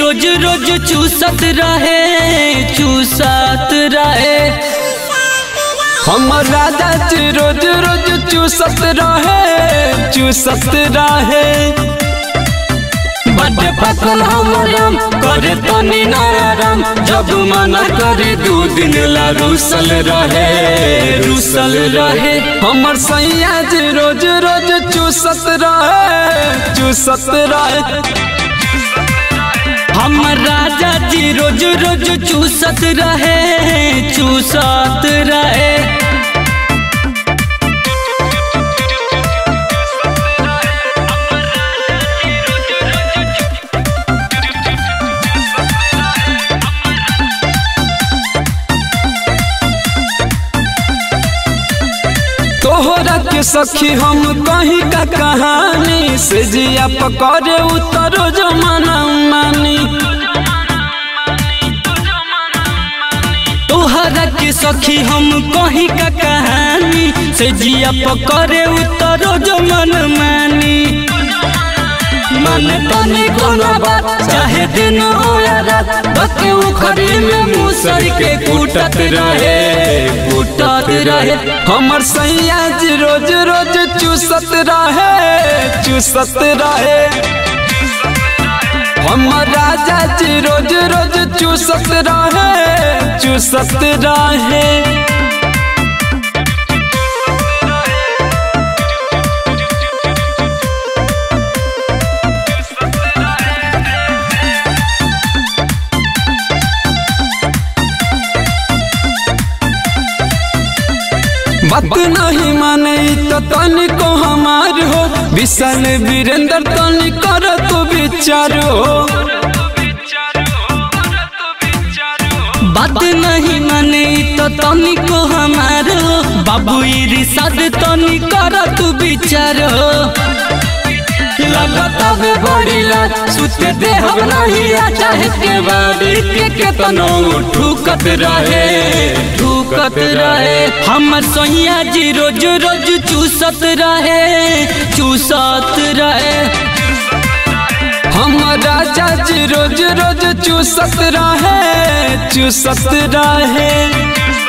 रोज रोज चूसत रहे चूसत रहे। हमर राजा जी रोज रोज चूसत रहे चूसत रहे। बड़े पकल हमरम करे तनी नाराम, जब मना करे 2 दिन ला रूसल रहे। हमर सैया जी रोज रोज चूसत रहे। हमर राजा जी रोज रोज चूसत रहे। तोहरा के सखी हम कहीं का कहानी से जिया पकड़े उतरो जमाना मानी। तोहरा के सखी हम कहीं का कहानी से जिया पकड़े उतरो जमाना मानी। मन तने कोनो बात चाहे दिन हो या रात, बके उखड़ी में मूसर के कूटत रहे। हमर सैया जी रोज रोज चूसत रहे। हमर राजा जी रोज रोज चूसत रहे। बात नहीं माने तो तनिको हमार हो, विशाल वीरेंद्र तनि कर तो विचार हो। बात नहीं माने तो तनिको हमार हो, बाबू इरशाद तनि कर तू विचार हो। लगता है बड़ी लाज सुते दे हम नहीं चाहे के बाड़ी के तनो ठुकत रहे। हमर सैया जी रोज रोज चूसत रहे। हमर राजा जी रोज रोज चूसत रहे।